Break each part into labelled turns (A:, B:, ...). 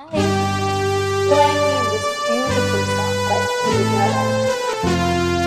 A: Hi, join me in this beautiful song by Udit Narayan.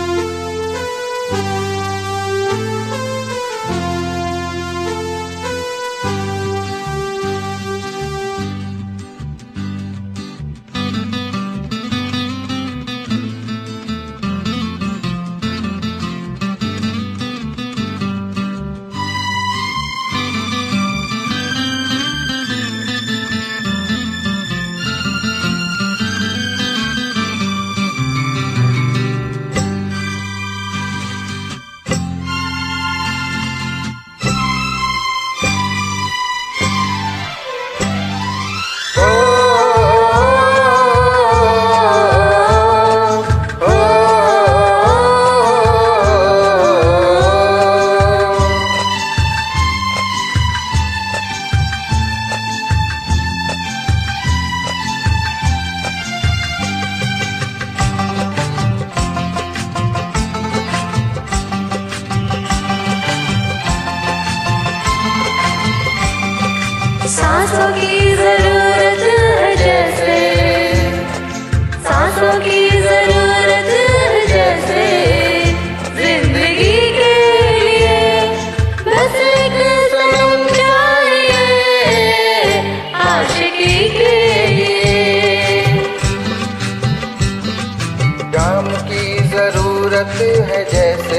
B: सांसों की जरूरत है जैसे, सांसों की जरूरत है जैसे, जिंदगी के लिए बस एक सनम चाहिए, आशिकी के लिए।
C: जाम की जरूरत है जैसे,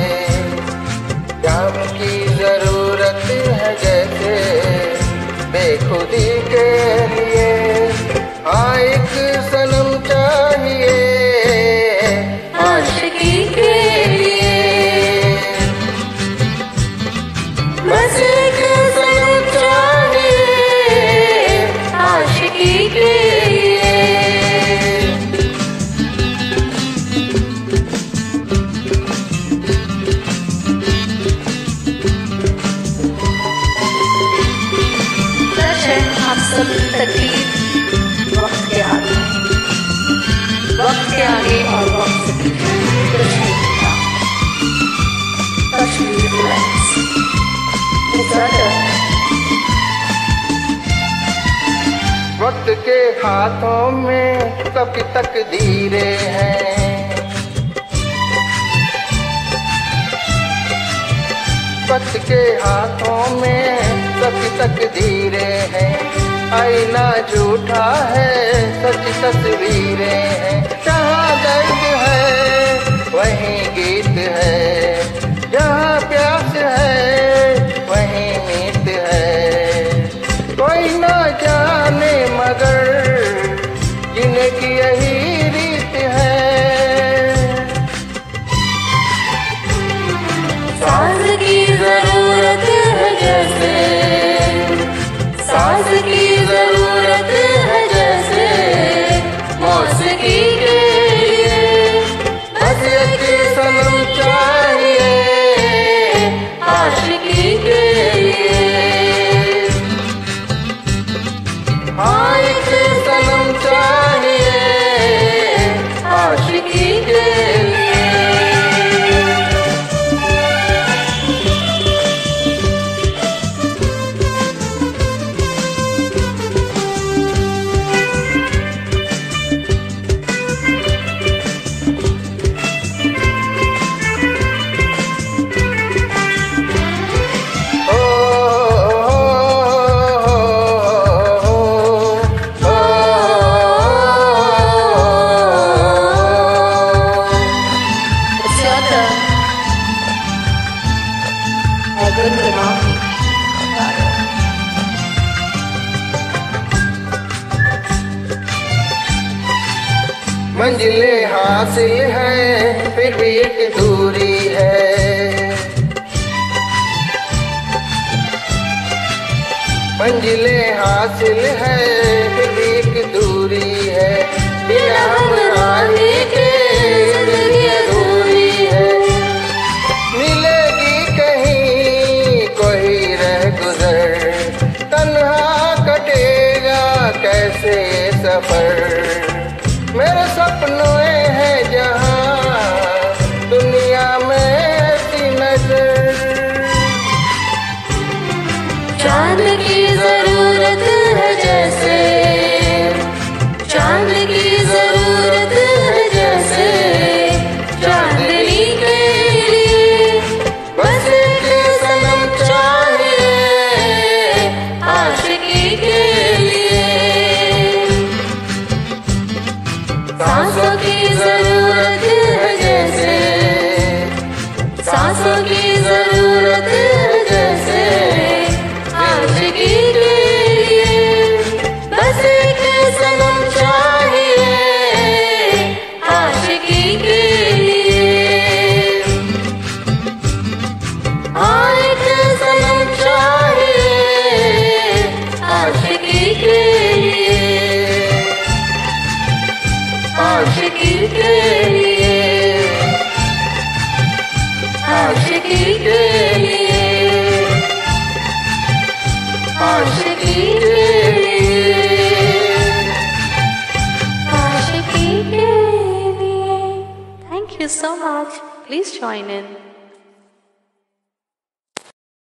C: जाम की जरूरत है जैसे, बेखुदी के लिए हाँ एक सनम चाहिए,
B: आशिकी के लिए बस एक सनम चाहिए, आशिकी के लिए। हम सब तकलीफ वक्त के आगे, वक्त के आगे और वक्त से पीछे कुछ नहीं होता। कश्मीर फ्रेंड्स,
C: वक्त के हाथों में सबकी तकदीरें हैं, वक्त के हाथों में सबकी तकदीरें हैं, आईना झूठा है सच तस्वीरें हैं, जहाँ दर्द है वहीं गीत है, जहाँ प्यास है वहीं मीत है, कोई ना जाने मगर जीने की यही रीत है।
B: सांस की जरूरत है जैसे, सांस की जरूरत है जैसे, मौसीकी के लिए
C: बस एक सनम चाहिए,
B: आशिकी के लिए।
C: हाँ एक सनम चाहिए, आशिकी के लिए। मंजिलें हासिल है फिर भी एक दूरी है, मंजिलें हासिल है फिर भी एक दूरी है, बिना हमराही के जिंदगी अधूरी है, मिलेगी कहीं कोई रह गुजर, तन्हा कटेगा कैसे सफर, मेरे सपनों है जहाँ दुनिया में ऐसी नजर।
B: चांद की जरूरत है जैसे,
C: के लिए, आशिकी के लिए, आशिकी के लिए,
B: आशिकी के लिए। Thank you so much. Please join in.